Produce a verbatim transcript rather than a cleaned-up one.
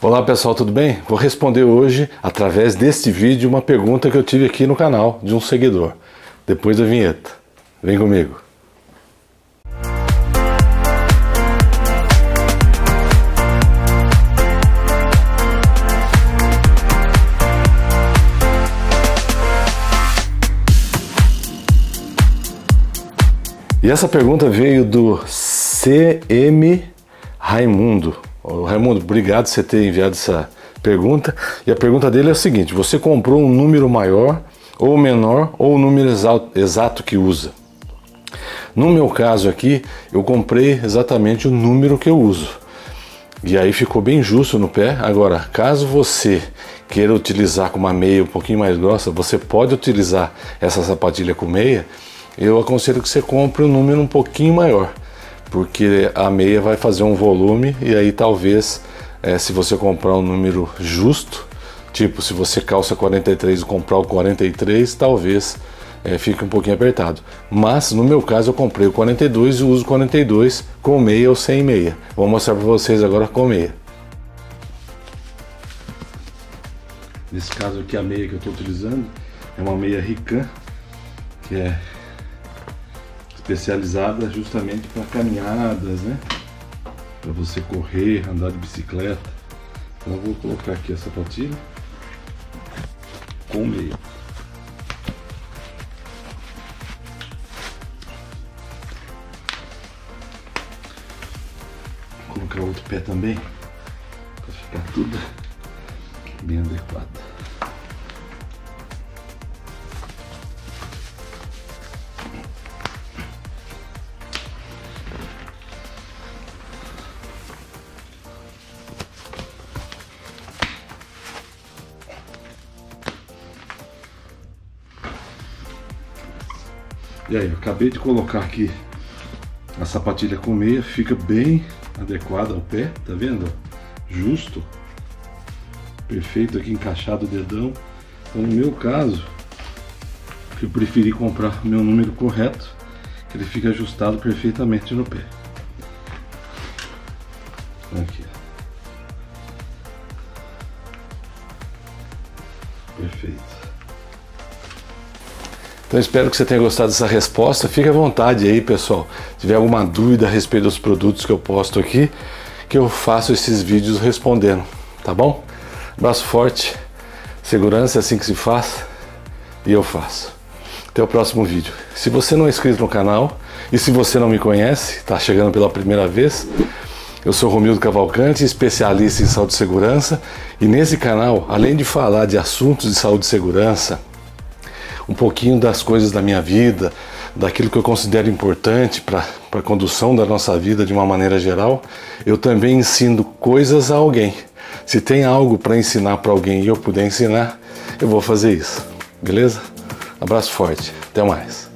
Olá pessoal, tudo bem? Vou responder hoje, através deste vídeo, uma pergunta que eu tive aqui no canal de um seguidor. Depois da vinheta. Vem comigo. E essa pergunta veio do C M Raimundo. Ô, Raimundo, obrigado por você ter enviado essa pergunta. E a pergunta dele é o seguinte: você comprou um número maior ou menor ou o número exato que usa? No meu caso aqui, eu comprei exatamente o número que eu uso. E aí ficou bem justo no pé. Agora, caso você queira utilizar com uma meia um pouquinho mais grossa, você pode utilizar essa sapatilha com meia. Eu aconselho que você compre um número um pouquinho maior, porque a meia vai fazer um volume e aí talvez, é, se você comprar um número justo, tipo se você calça quarenta e três e comprar o quarenta e três, talvez é, fique um pouquinho apertado. Mas no meu caso eu comprei o quarenta e dois e uso o quarenta e dois com meia ou sem meia. Vou mostrar para vocês agora com meia. Nesse caso aqui a meia que eu estou utilizando é uma meia Rican, que é especializada justamente para caminhadas, né? Para você correr, andar de bicicleta. Então eu vou colocar aqui a sapatilha com meia. Vou colocar outro pé também para ficar tudo bem adequado. E aí, eu acabei de colocar aqui a sapatilha com meia, fica bem adequada ao pé, tá vendo? Justo, perfeito aqui, encaixado o dedão. Então no meu caso, eu preferi comprar o meu número correto, que ele fica ajustado perfeitamente no pé. Aqui, perfeito. Então espero que você tenha gostado dessa resposta. Fique à vontade aí, pessoal. Se tiver alguma dúvida a respeito dos produtos que eu posto aqui, que eu faço esses vídeos respondendo, tá bom? Abraço forte, segurança é assim que se faz e eu faço. Até o próximo vídeo. Se você não é inscrito no canal e se você não me conhece, está chegando pela primeira vez, eu sou Romildo Cavalcante, especialista em saúde e segurança, e nesse canal, além de falar de assuntos de saúde e segurança, um pouquinho das coisas da minha vida, daquilo que eu considero importante para a condução da nossa vida de uma maneira geral, eu também ensino coisas a alguém. Se tem algo para ensinar para alguém e eu puder ensinar, eu vou fazer isso. Beleza? Abraço forte. Até mais.